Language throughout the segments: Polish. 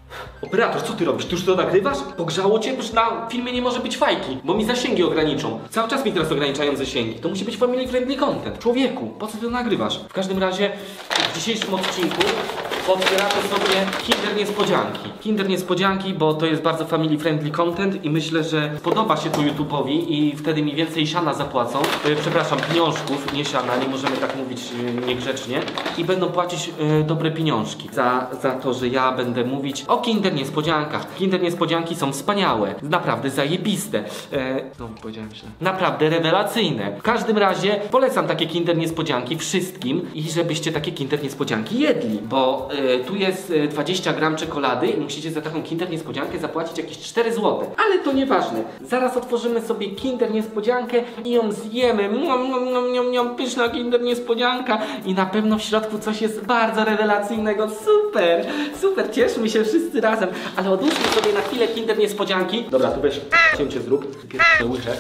Operator, co ty robisz? Ty już to nagrywasz? Pogrzało cię? Przecież na filmie nie może być fajki, bo mi zasięgi ograniczą. Cały czas mi teraz ograniczają zasięgi. To musi być family friendly content. Człowieku, po co ty to nagrywasz? W każdym razie w dzisiejszym odcinku otwieramy sobie Kinder Niespodzianki. Kinder Niespodzianki, bo to jest bardzo family friendly content i myślę, że podoba się to YouTube'owi i wtedy mi więcej siana zapłacą. Przepraszam, pieniążków, nie siana, nie możemy tak mówić niegrzecznie. I będą płacić dobre pieniążki za to, że ja będę mówić o Kinder Niespodziankach. Kinder Niespodzianki są wspaniałe, naprawdę zajebiste. No, powiedziałem źle. Naprawdę rewelacyjne. W każdym razie polecam takie Kinder Niespodzianki wszystkim i żebyście takie Kinder Niespodzianki jedli, bo tu jest 20 gram czekolady i musicie za taką Kinder Niespodziankę zapłacić jakieś 4 zł. Ale to nieważne. Zaraz otworzymy sobie Kinder Niespodziankę i ją zjemy. Pyszna Kinder Niespodzianka i na pewno w środku coś jest bardzo rewelacyjnego. Super, super, cieszmy się wszyscy razem. Ale odłóżmy sobie na chwilę Kinder Niespodzianki. Dobra, tu weź cięcie zrób. Pierwsze łyżę.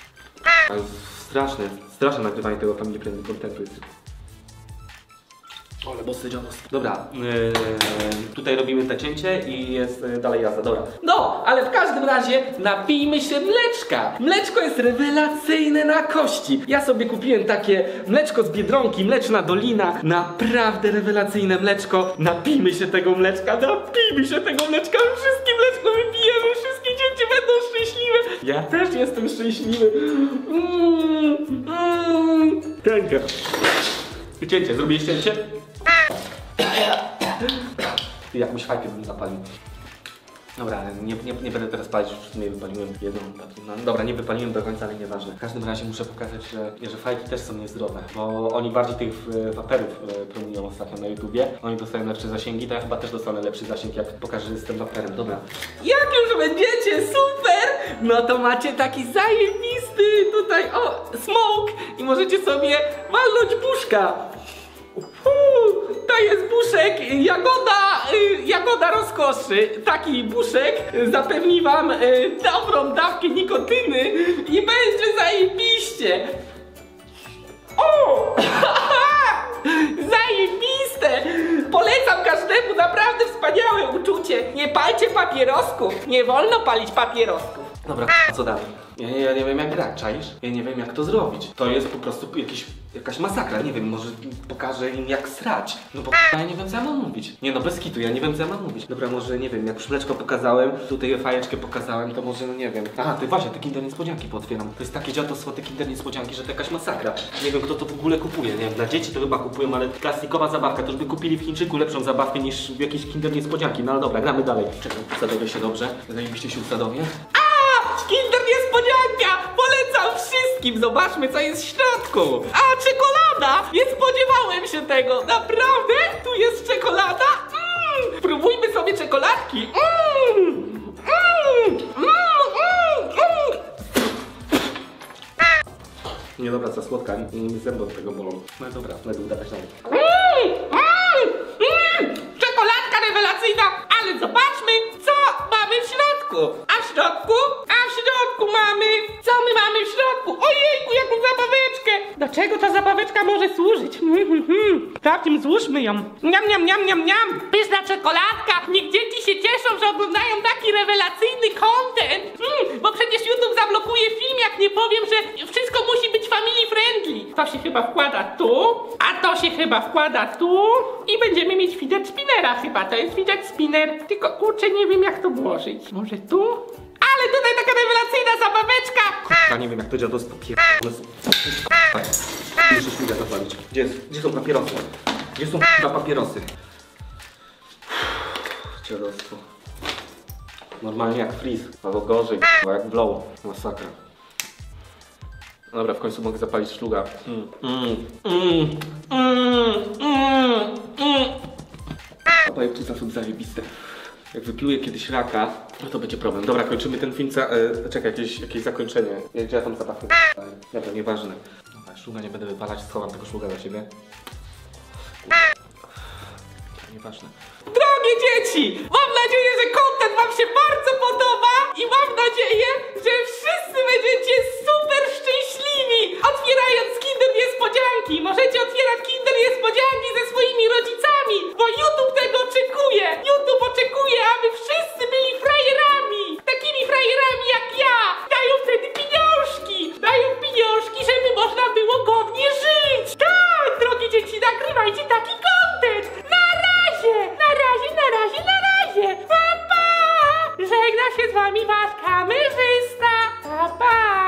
Straszne nagrywanie tego family friendly contentu jest. Ale bossy dziados. Dobra, tutaj robimy te cięcie i jest dalej jazda, dobra. No, ale w każdym razie napijmy się mleczka. Mleczko jest rewelacyjne na kości. Ja sobie kupiłem takie mleczko z Biedronki, Mleczna Dolina. Naprawdę rewelacyjne mleczko. Napijmy się tego mleczka, Wszystkie mleczko wypijemy, wszystkie dzieci będą szczęśliwe. Ja też jestem szczęśliwy. Cięcie. Cięcie, zrobiłeś cięcie? Jakąś fajkę bym zapalił. Dobra, nie będę teraz palić, już nie wypaliłem jedną. No, dobra, nie wypaliłem do końca, ale nieważne. W każdym razie muszę pokazać, że fajki też są niezdrowe, bo oni bardziej tych waperów promują ostatnio na YouTubie. Oni dostają lepsze zasięgi, to ja chyba też dostanę lepszy zasięg, jak pokażę, że jestem waperem. Dobra. Jak już będziecie, super! No to macie taki zajebisty tutaj, o, smoke i możecie sobie walnąć buszka. To jest buszek, jagoda rozkoszy. Taki buszek zapewni wam dobrą dawkę nikotyny i będzie zajebiście. O! Zajebiste! Polecam każdemu, naprawdę wspaniałe uczucie. Nie palcie papierosków, nie wolno palić papierosków. Dobra, a co dalej? Ja nie wiem jak grać, czaisz? Ja nie wiem jak to zrobić. To jest po prostu jakaś masakra, nie wiem, może pokażę im jak srać. No bo ja nie wiem co ja mam mówić. Nie no, bez kitu, ja nie wiem co ja mam mówić. Dobra, może nie wiem, jak już mleczko pokazałem, tutaj fajeczkę pokazałem, to może no nie wiem. Aha, ty właśnie, te Kinder Niespodzianki pootwieram. To jest takie dziadostwo, te Kinder Niespodzianki, że to jakaś masakra. Nie wiem kto to w ogóle kupuje, nie wiem, dla dzieci to chyba kupują, ale plastikowa zabawka, to już by kupili w Chińczyku lepszą zabawkę niż jakieś Kinder Niespodzianki. No ale dobra, gramy dalej. Czekaj, usadowię się dobrze. Zajebiście się usadowię. Kinder Niespodzianka! Polecam wszystkim! Zobaczmy co jest w środku! A, czekolada! Nie spodziewałem się tego! Naprawdę? Tu jest czekolada? Próbujmy sobie czekoladki! Nie dobra, za słodka, zęby od tego bolą. No dobra, będę udawać dalej. Czekoladka rewelacyjna! Ale zobaczmy, co mamy w środku! A w środku mamy... Co my mamy w środku? Ojejku, jaką zabaweczkę! Do czego ta zabaweczka może służyć? Takim złóżmy ją. Niam. Pyszna czekoladka. Niech dzieci się cieszą, że oglądają taki rewelacyjny content. Bo przecież YouTube zablokuje film, jak nie powiem, że wszystko musi być family friendly. To się chyba wkłada tu, a to się chyba wkłada tu i będziemy mieć fidget spinnera chyba. To jest fidget spinner. Tylko kurczę, nie wiem jak to włożyć. Może tu? Ale tutaj taka rewelacyjna zabaweczka! Ja nie wiem jak to dziadostwo pierdolone są. Muszę śmigać zapalić. Gdzie są papierosy? Gdzie są papierosy? Dziadostwo. Normalnie jak freeze, albo gorzej, jak blow. Masakra. Dobra, w końcu mogę zapalić szluga. A pajęczyca są zajebiste. Jak wypluję kiedyś raka, no to będzie problem. Dobra, kończymy ten film. Czekaj, jakieś zakończenie. Gdzie ja tam zabawkę? Dobra, nieważne. Dobra, szluga nie będę wypalać, schowam tego szluga dla siebie. Nieważne. Drogie dzieci! Mam nadzieję, że content wam się bardzo podoba i mam nadzieję, że wszyscy będziecie super szczęśliwi otwierając Kinder Niespodzianki. Możecie otwierać Kinder Niespodzianki ze swoimi rodzicami, bo YouTube tego oczekuje. YouTube oczekuje, aby wszyscy wami wasz kamerzysta. Pa, pa.